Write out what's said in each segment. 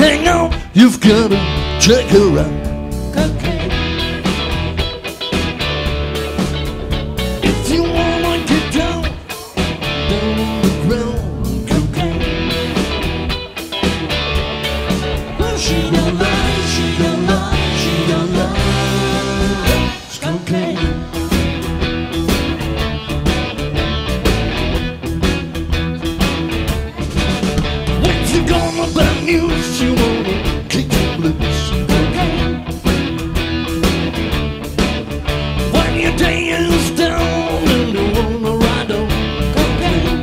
hang on, you've gotta check her out. Cocaine. If you wanna get down on the ground, cocaine. She don't lie, she don't lie, she don't lie. It's cocaine. If you're gonna bad news, you wanna kick the blues, Cocaine. when your day is down and you wanna ride on Cocaine.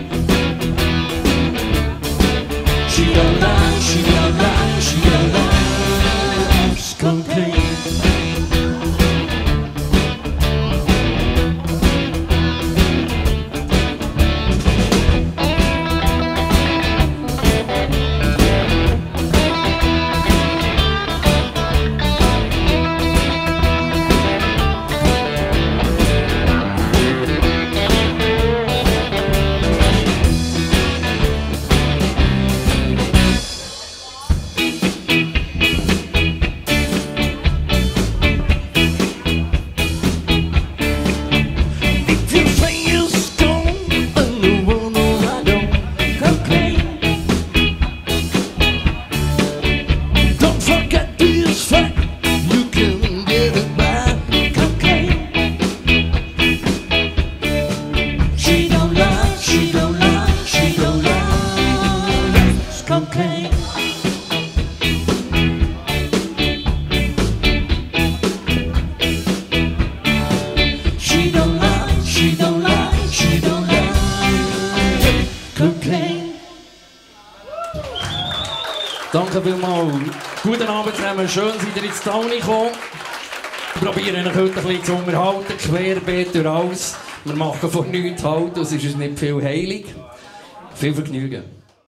She don't lie, she don't lie, she don't lie. It's cocaine. If you say it's gone and you wanna ride on Cocaine. don't forget this fact, you can get it back. Cocaine. She don't lie, she don't lie, she don't lie. It's cocaine. She don't lie, she don't lie, she don't lie. Cocaine. Danke vielmals. Guten Abend zusammen. Schön, seid ihr ins Towni gekommen. Wir probieren euch heute ein bisschen zu unterhalten, querbeet durch alles. Wir machen von nichts halt, es ist uns nicht viel heilig. Viel Vergnügen.